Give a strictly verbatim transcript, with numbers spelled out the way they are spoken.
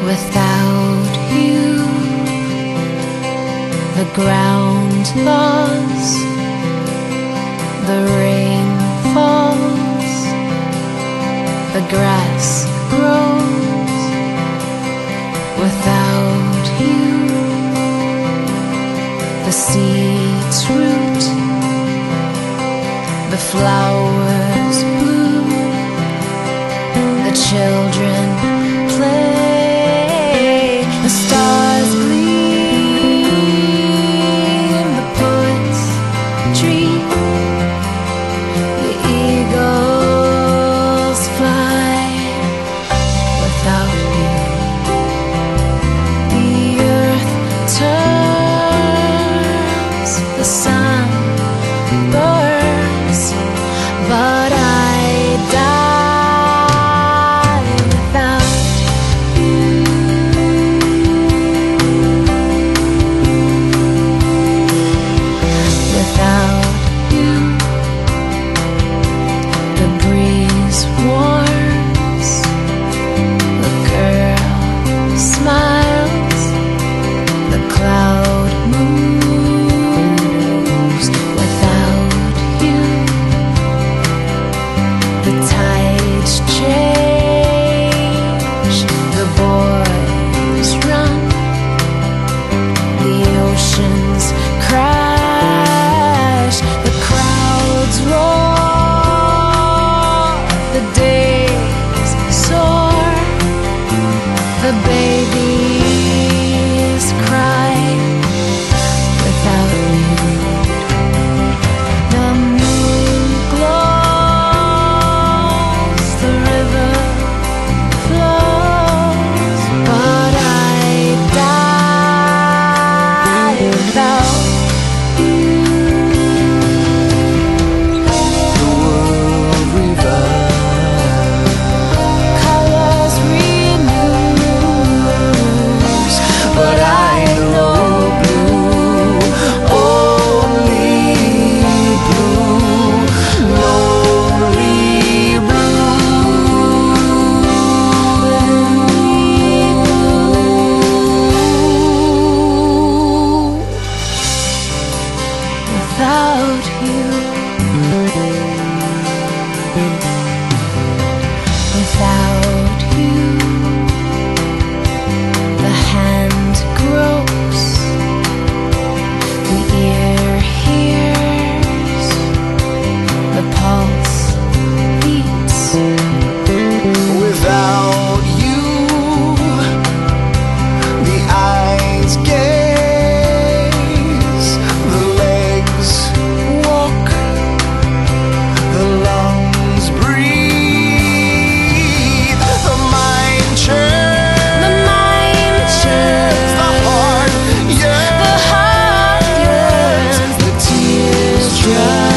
Without you, the ground thaws, the rain falls, the grass grows. Without you, the seeds root, the flowers bloom, the children play. The stars gleam, the poets dream, the eagles fly. Without you, the earth turns, the sun burns, but I die without you. Without you, the breeze warms, the girl smiles, the cloud moves. Without you, the tides change, the boys run, the oceans crash, the crowds roar, the days soar, the babies cry. Without you, the moon glows, the river flows, but I die without you. The world revives, Colors renews, but I know blue, only blue, lonely blue. Without you, without you, the hand gropes, the ear hears, the pulse beats. without you, the eyes gaze, the legs walk, the lungs breathe, the mind churns, The mind churns, the heart yearns, the heart yearns, the tears dry.